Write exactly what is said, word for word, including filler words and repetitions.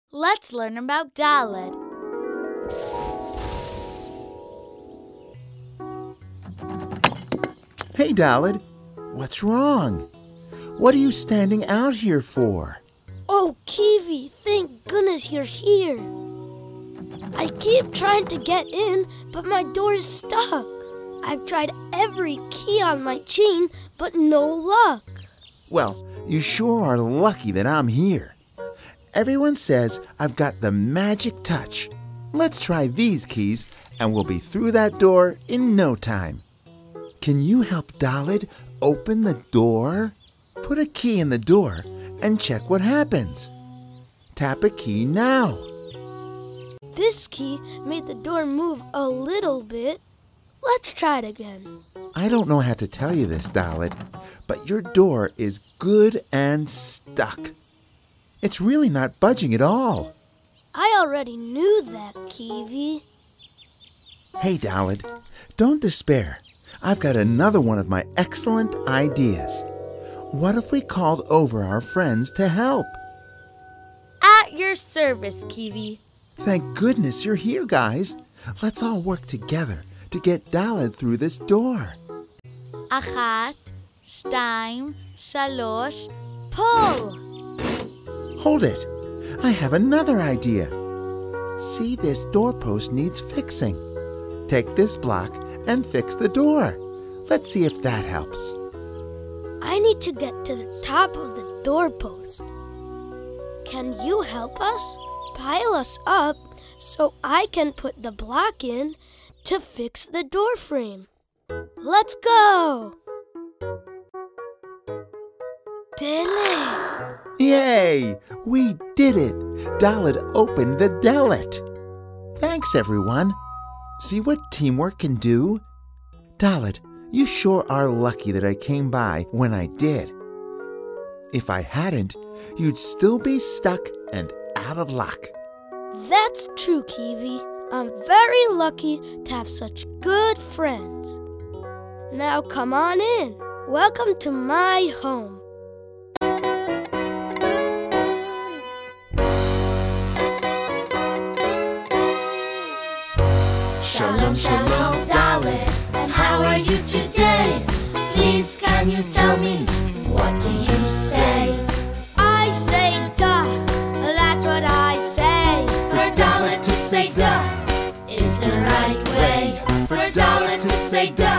Let's learn about Dalet. Hey, Dalet. What's wrong? What are you standing out here for? Oh, Kiwi, thank goodness you're here. I keep trying to get in, but my door is stuck. I've tried every key on my chain, but no luck. Well, you sure are lucky that I'm here. Everyone says I've got the magic touch. Let's try these keys, and we'll be through that door in no time. Can you help Dalet open the door? Put a key in the door and check what happens. Tap a key now. This key made the door move a little bit. Let's try it again. I don't know how to tell you this, Dalet, but your door is good and stuck. It's really not budging at all. I already knew that, Kiwi. Hey, Dalet, don't despair. I've got another one of my excellent ideas. What if we called over our friends to help? At your service, Kiwi. Thank goodness you're here, guys. Let's all work together to get Dalet through this door. Achat, shtayim, shalosh, pull. Hold it. I have another idea. See, this doorpost needs fixing. Take this block and fix the door. Let's see if that helps. I need to get to the top of the doorpost. Can you help us? Pile us up so I can put the block in to fix the door frame. Let's go! Dalet! Yay! We did it! Dalet opened the Dalet. Thanks, everyone. See what teamwork can do? Dalet, you sure are lucky that I came by when I did. If I hadn't, you'd still be stuck and out of luck. That's true, Kiwi. I'm very lucky to have such good friends. Now come on in. Welcome to my home. Shalom, shalom, Dalet, and how are you today? Please, can you tell me, what do you say? I say duh, that's what I say. For Dalet to say duh is the right way. For Dalet to say duh